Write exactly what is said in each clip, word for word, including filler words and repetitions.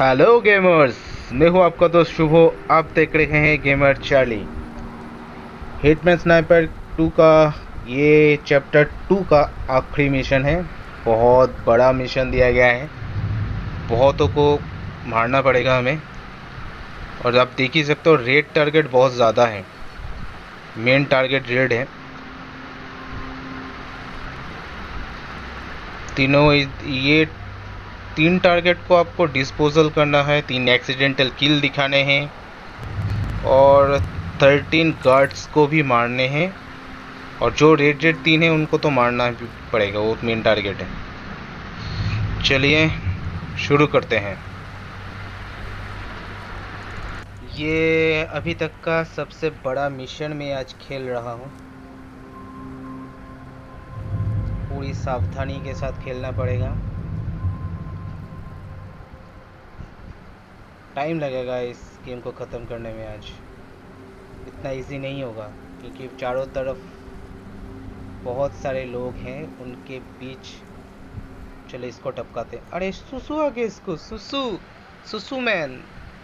Hello gamers. मैं हूं आपका दोस्त शुभो। आप देख रहे हैं gamer Charlie. Hitman sniper two का ये चैप्टर टू का आखिरी मिशन है। बहुत बड़ा मिशन दिया गया है, बहुतों को मारना पड़ेगा हमें। और आप देख ही सकते हो रेड टारगेट बहुत ज़्यादा है, मेन टारगेट रेड है। तीनों ये तीन टारगेट को आपको डिस्पोजल करना है, तीन एक्सीडेंटल किल दिखाने हैं और थर्टीन गार्ड्स को भी मारने हैं। और जो रेड रेड तीन है उनको तो मारना भी पड़ेगा, वो मेन टारगेट है। चलिए शुरू करते हैं। ये अभी तक का सबसे बड़ा मिशन मैं आज खेल रहा हूँ। पूरी सावधानी के साथ खेलना पड़ेगा। टाइम लगेगा इस गेम को ख़त्म करने में। आज इतना इजी नहीं होगा क्योंकि चारों तरफ बहुत सारे लोग हैं, उनके बीच। चलो इसको टपकाते। अरे सुसु आ गया, इसको सुसु सुसु मैन।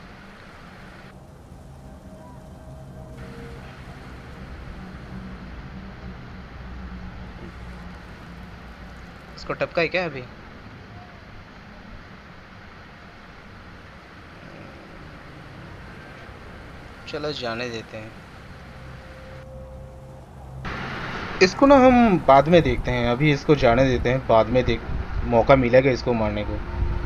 इसको टपका है क्या अभी? चलो जाने देते हैं इसको ना। हम बाद में देखते हैं, अभी इसको जाने देते हैं। बाद में देख मौका मिलेगा इसको मारने को।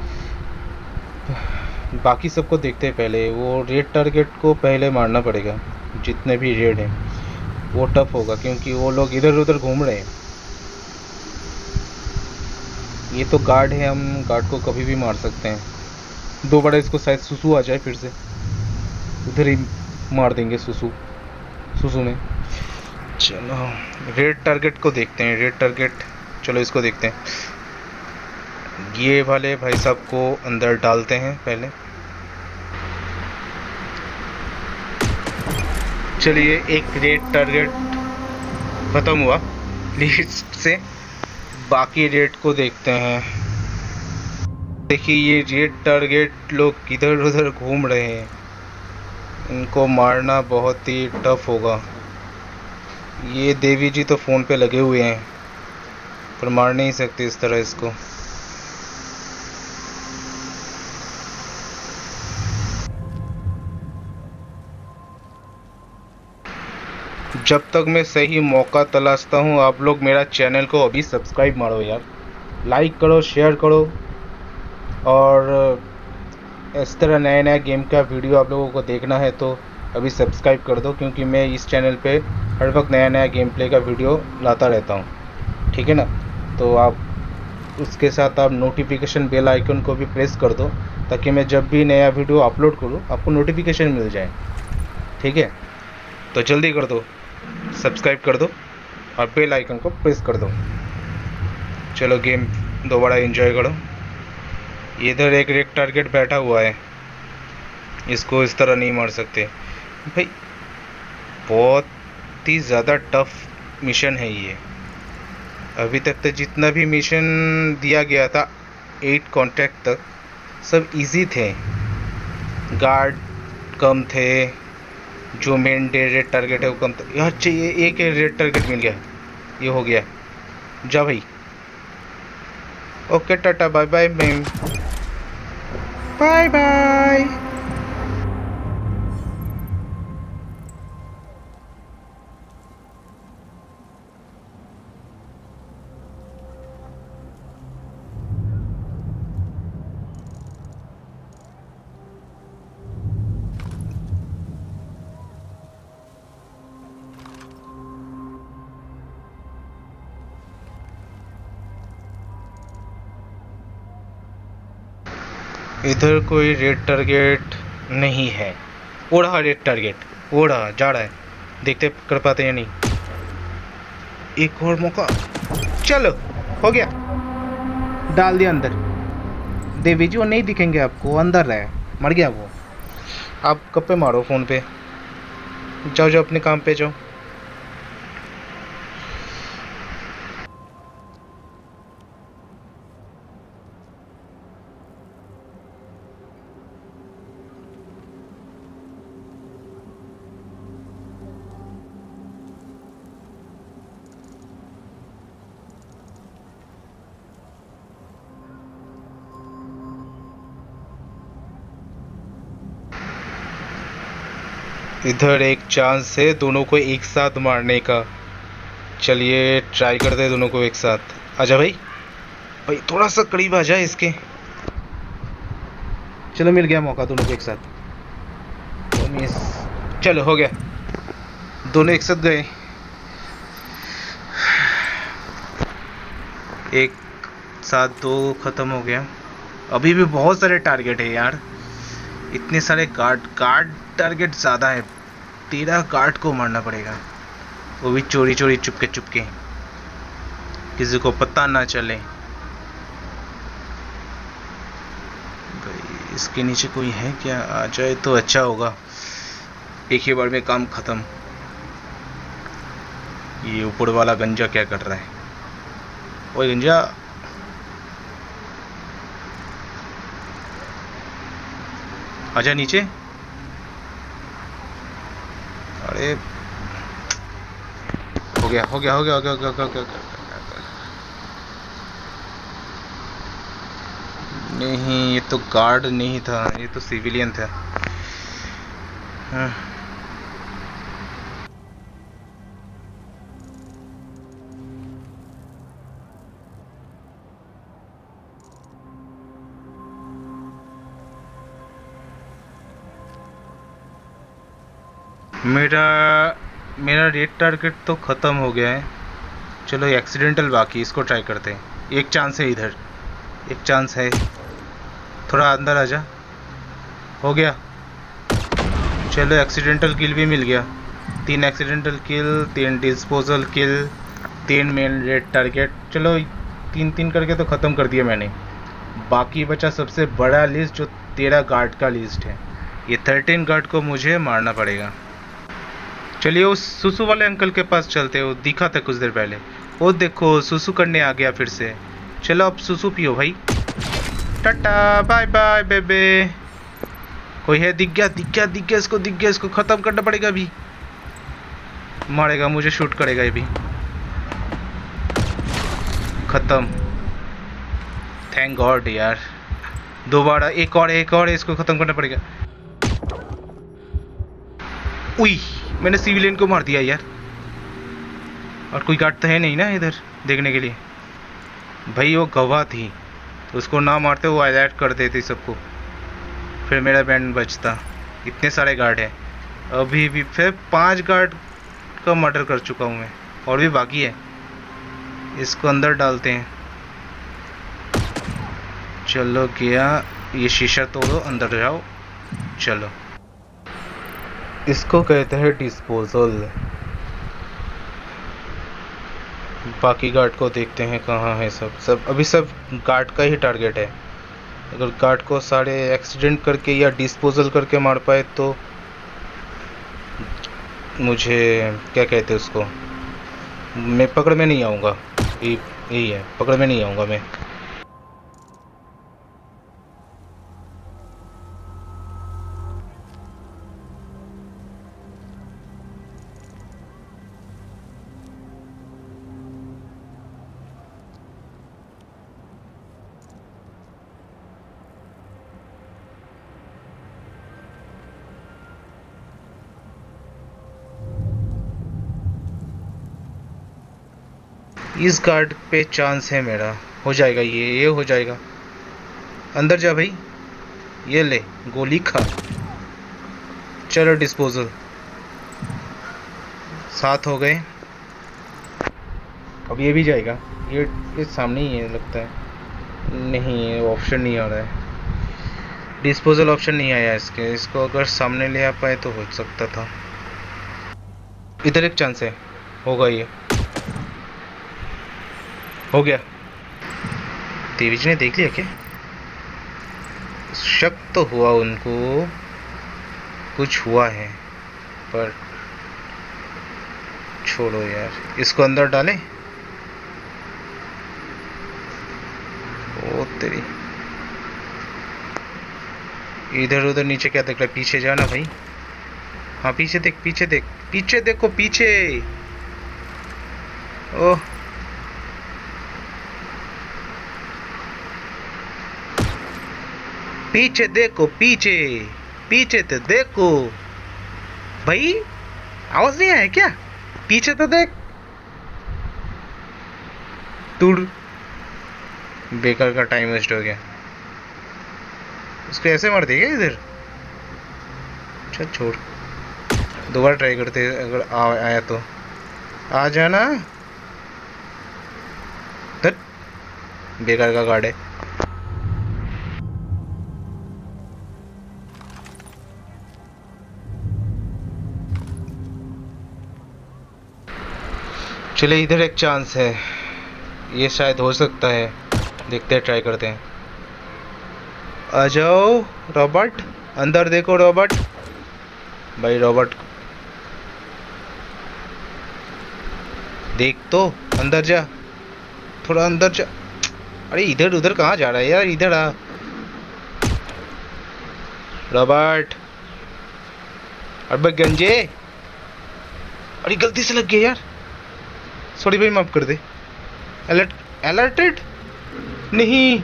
बाकी सबको देखते हैं पहले। वो रेड टारगेट को पहले मारना पड़ेगा। जितने भी रेड हैं वो टफ होगा क्योंकि वो लोग इधर उधर घूम रहे हैं। ये तो गार्ड है, हम गार्ड को कभी भी मार सकते हैं। दो बड़ा इसको शायद सुसु आ जाए, फिर से उधर ही मार देंगे सुसु सुसु में। चलो रेड टारगेट को देखते हैं। रेड टारगेट, चलो इसको देखते हैं। ये वाले भाई साहब को अंदर डालते हैं पहले। चलिए एक रेड टारगेट ख़त्म हुआ लिस्ट से। बाकी रेड को देखते हैं। देखिए ये रेड टारगेट लोग इधर उधर घूम रहे हैं, इनको मारना बहुत ही टफ होगा। ये देवी जी तो फ़ोन पे लगे हुए हैं पर मार नहीं सकते इस तरह इसको। जब तक मैं सही मौका तलाशता हूँ, आप लोग मेरा चैनल को अभी सब्सक्राइब मारो यार, लाइक करो, शेयर करो। और इस तरह नए नए गेम का वीडियो आप लोगों को देखना है तो अभी सब्सक्राइब कर दो, क्योंकि मैं इस चैनल पे हर वक्त नया नया गेम प्ले का वीडियो लाता रहता हूँ। ठीक है ना? तो आप उसके साथ आप नोटिफिकेशन बेल आइकन को भी प्रेस कर दो, ताकि मैं जब भी नया वीडियो अपलोड करूँ आपको नोटिफिकेशन मिल जाए। ठीक है? तो जल्दी कर दो, सब्सक्राइब कर दो और बेल आइकन को प्रेस कर दो। चलो गेम दोबारा एंजॉय करो। इधर एक रेड टारगेट बैठा हुआ है, इसको इस तरह नहीं मार सकते भाई। बहुत ही ज़्यादा टफ मिशन है ये। अभी तक तो जितना भी मिशन दिया गया था एट कॉन्टैक्ट तक, सब इजी थे। गार्ड कम थे, जो मेन रेड टारगेट है वो कम था। यार चाहिए एक रेड टारगेट मिल गया, ये हो गया। जा भाई, okay tata bye bye ma'am, bye bye. इधर कोई रेड टारगेट नहीं है। वो रहा रेड टारगेट, वो रहा, जा रहा है। देखते कर पाते या नहीं। एक और मौका, चलो हो गया, डाल दिया अंदर। देवी जी वो नहीं दिखेंगे आपको, अंदर रहे, मर गया वो। आप कब पे मारो फ़ोन पे, जाओ जाओ अपने काम पे जाओ। इधर एक चांस है दोनों को एक साथ मारने का। चलिए ट्राई करते हैं दोनों को एक साथ। आजा भाई, भाई थोड़ा सा करीब आ जाए इसके। चलो मिल गया मौका दोनों को एक साथ। तो मिस, चलो हो गया, दोनों एक साथ गए। एक साथ दो खत्म हो गया। अभी भी बहुत सारे टारगेट है यार, इतने सारे गार्ड गार्ड टारगेट ज़्यादा है। तेरह गार्ड को मारना पड़ेगा, वो भी चोरी चोरी चुपके चुपके, किसी को पता ना चले। भाई इसके नीचे कोई है क्या? आ जाए तो अच्छा होगा, एक ही बार में काम खत्म। ये ऊपर वाला गंजा क्या कर रहा है? ओए गंजा, आजा नीचे। अरे हो गया हो गया हो गया हो गया हो गया हो गया, हो गया। नहीं ये तो गार्ड नहीं था, ये तो सिविलियन था। हाँ। मेरा मेरा रेड टारगेट तो ख़त्म हो गया है। चलो एक्सीडेंटल बाकी, इसको ट्राई करते हैं। एक चांस है इधर, एक चांस है। थोड़ा अंदर आ जा। हो गया, चलो एक्सीडेंटल किल भी मिल गया। तीन एक्सीडेंटल किल, तीन डिस्पोजल किल, तीन मेन रेड टारगेट। चलो तीन तीन करके तो ख़त्म कर दिया मैंने। बाकी बचा सबसे बड़ा लिस्ट, जो तेरह गार्ड का लिस्ट है। ये थर्टीन गार्ड को मुझे मारना पड़ेगा। चलिए उस सुसु वाले अंकल के पास चलते हो, दिखा था कुछ देर पहले। वो देखो सुसु करने आ गया फिर से। चलो अब सुसु पियो भाई। टाटा बाय बाय बेबे। कोई है? दिख गया दिख गया दिख गया, इसको दिख गया, इसको ख़त्म करना पड़ेगा। अभी मारेगा मुझे, शूट करेगा ये भी। ख़त्म, थैंक गॉड यार। दोबारा एक और एक और, इसको ख़त्म करना पड़ेगा। उई, मैंने सिविलियन को मार दिया यार। और कोई गार्ड तो है नहीं ना इधर देखने के लिए। भाई वो गवाह थी, तो उसको ना मारते वो अलर्ट कर देते सबको, फिर मेरा बैंड बचता। इतने सारे गार्ड हैं, अभी भी फिर पांच गार्ड का मर्डर कर चुका हूँ मैं, और भी बाकी है। इसको अंदर डालते हैं। चलो गया, ये शीशा तोड़ो, अंदर जाओ। चलो, इसको कहते हैं डिस्पोजल। बाकी गार्ड को देखते हैं कहाँ है सब सब अभी सब गार्ड का ही टारगेट है। अगर गार्ड को सारे एक्सीडेंट करके या डिस्पोजल करके मार पाए तो मुझे क्या कहते हैं उसको, मैं पकड़ में नहीं आऊँगा। यही है, पकड़ में नहीं आऊँगा मैं। इस गार्ड पे चांस है मेरा, हो जाएगा ये ये हो जाएगा। अंदर जा भाई, ये ले गोली खा। चलो डिस्पोजल, सात हो गए। अब ये भी जाएगा। ये ये सामने ही है लगता है। नहीं, ऑप्शन नहीं आ रहा है, डिस्पोजल ऑप्शन नहीं आया इसके। इसको अगर सामने ले आ पाए तो हो सकता था। इधर एक चांस है, होगा ये। हो गया। तेविज ने देख लिया क्या? शक तो हुआ उनको, कुछ हुआ है, पर छोड़ो यार। इसको अंदर डालें। ओ तेरी, इधर उधर नीचे क्या देख रहा है? पीछे जाना भाई। हाँ पीछे देख, पीछे देख, पीछे देखो, पीछे। ओह, पीछे देखो, पीछे पीछे तो देखो। भाई आवाज नहीं आया क्या? पीछे तो देख। दूर। बेकार का टाइम वेस्ट हो गया। उसको ऐसे मार देगा इधर। चल छोड़, दोबारा ट्राई करते हैं, अगर आ, आया तो आ जाना। धत, बेकार का गार्ड है। चले इधर एक चांस है, ये शायद हो सकता है, देखते हैं, ट्राई करते हैं। आ जाओ रॉबर्ट, अंदर देखो रॉबर्ट। भाई रॉबर्ट देख तो, अंदर जा, थोड़ा अंदर जा। अरे इधर उधर कहाँ जा रहा है यार, इधर आ रॉबर्ट। अबे गंजे, अरे गलती से लग गया यार, सॉरी भाई, माफ कर दे। अलर्ट, अलर्टेड नहीं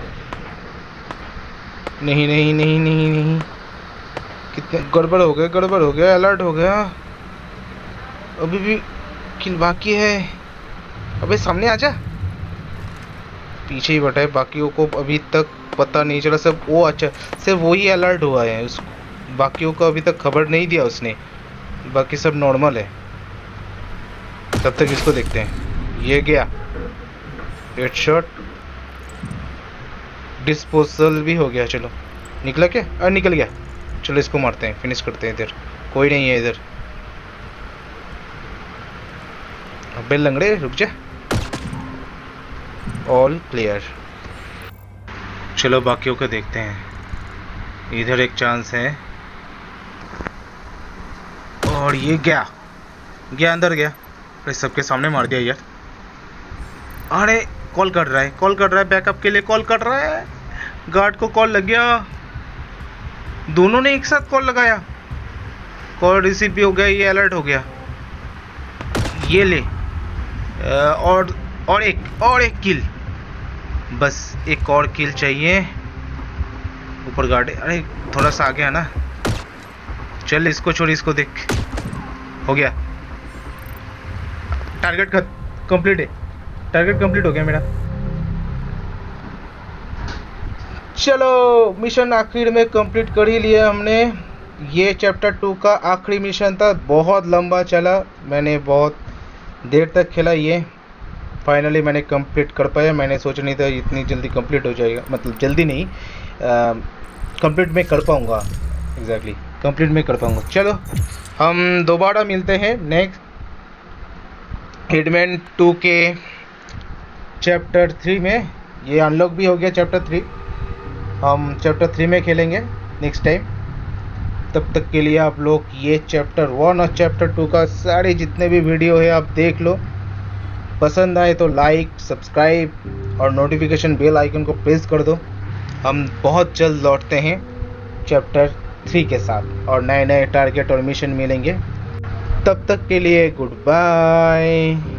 नहीं नहीं नहीं नहीं नहीं, कितने गड़बड़ हो गया, गड़बड़ हो गया, अलर्ट हो गया। अभी भी किल बाकी है। अबे सामने आजा, पीछे ही बैठा है, बाकियों को अभी तक पता नहीं चला। सब वो, अच्छा सिर्फ वही अलर्ट हुआ है, उस बाकियों को अभी तक खबर नहीं दिया उसने, बाकी सब नॉर्मल है। तब तक इसको देखते हैं। ये गया हेडशॉट, डिस्पोजल भी हो गया। चलो निकला क्या? अरे निकल गया। चलो इसको मारते हैं, फिनिश करते हैं। इधर कोई नहीं है इधर। अबे लंगड़े रुक जा। All clear. चलो बाकियों को देखते हैं। इधर एक चांस है, और ये गया गया अंदर गया। अरे सबके सामने मार दिया यार। अरे कॉल कर रहा है, कॉल कर रहा है, बैकअप के लिए कॉल कर रहा है। गार्ड को कॉल लग गया, दोनों ने एक साथ कॉल लगाया। कॉल रिसीव भी हो गया, ये अलर्ट हो गया। ये ले, और और एक और एक किल, बस एक और किल चाहिए। ऊपर गार्ड, अरे थोड़ा सा आगे है ना। चल इसको छोड़, इसको देख। हो गया, टारगेट कंप्लीट है, टारगेट कंप्लीट हो गया मेरा। चलो मिशन आखिर में कंप्लीट कर ही लिया हमने। ये चैप्टर टू का आखिरी मिशन था, बहुत लंबा चला, मैंने बहुत देर तक खेला। ये फाइनली मैंने कंप्लीट कर पाया। मैंने सोचा नहीं था इतनी जल्दी कंप्लीट हो जाएगा, मतलब जल्दी नहीं, कंप्लीट में कर पाऊँगा। एग्जैक्टली कंप्लीट में कर पाऊँगा। चलो हम दोबारा मिलते हैं नेक्स्ट हिटमैन टू के चैप्टर थ्री में। ये अनलॉक भी हो गया चैप्टर थ्री, हम चैप्टर थ्री में खेलेंगे नेक्स्ट टाइम। तब तक के लिए आप लोग ये चैप्टर वन और चैप्टर टू का सारे जितने भी वीडियो है आप देख लो। पसंद आए तो लाइक, सब्सक्राइब और नोटिफिकेशन बेल आइकन को प्रेस कर दो। हम बहुत जल्द लौटते हैं चैप्टर थ्री के साथ, और नए नए टारगेट और मिशन मिलेंगे। तब तक के लिए गुड बाय।